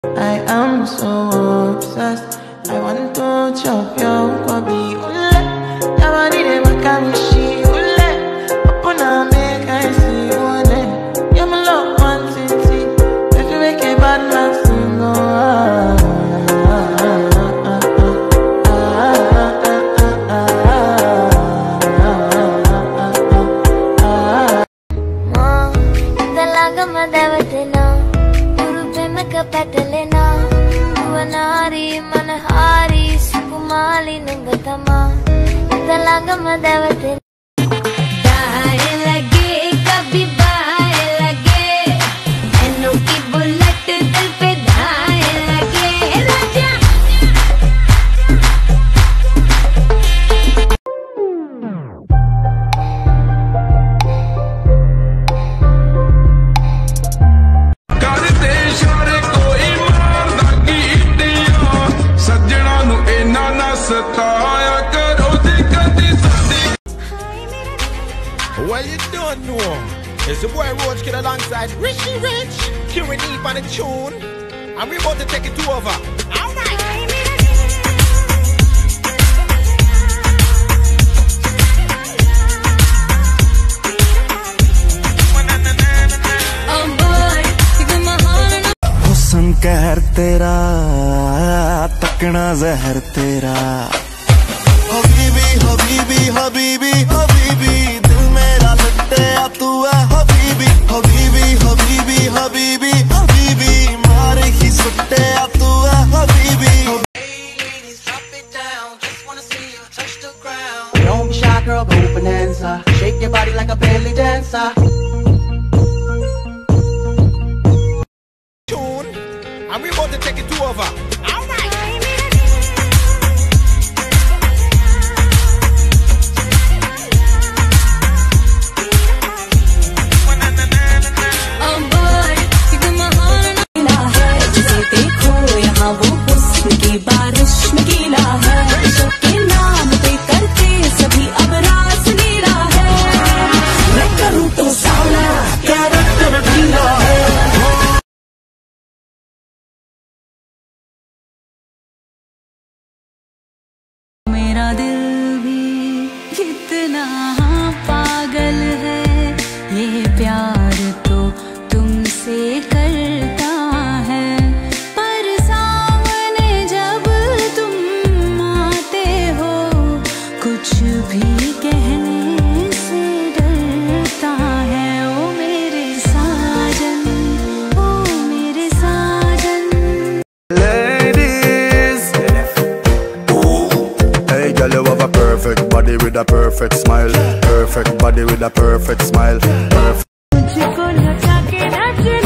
I am so obsessed. I want to chop your kwabi ule. Yabadi de makamishi ule. Opuna make I see one. You my love one city. If you make a bad man sing, Petalena, Uanari, Manahari, Sukumali, Nungatama, Talagama Devatin. Die lage, kabhi bae lage, enu ki bullet dil pe dae lage, Raja. Well, you don't know. It's the boy Roach Kid alongside Richie Rich, Kieran Eve on the tune, and we're about to take it over. All right. हुस्न कहर तेरा, तकना जहर तेरा, हबीबी हबीबी हबीबी हबीबी, दिल मेरा लट्टिया तू है हबीबी हबीबी हबीबी हबीबी हबीबी, मारे ही सुट्टिया तू है Habibi. Don't be shy, girl, go bonanza. Shake your body like a belly dancer. Tune, and we're about to take it over. All right. वो हुस्न की बारिश में गीला है, सबके नाम पे करते सभी अब रास लीला है. मैं करूँ तो सावला, क्या रंग रंगीला है. मेरा दिल भी कितना पागल है, ये प्यार तो तुमसे करता है. कुछ भी कहने से डरता है. ओ मेरे साजन, ओ मेरे साजन. Ladies, hey girl, you have a perfect body with a perfect smile, perfect body with a perfect smile, perfect. मुझको लगा के नाचे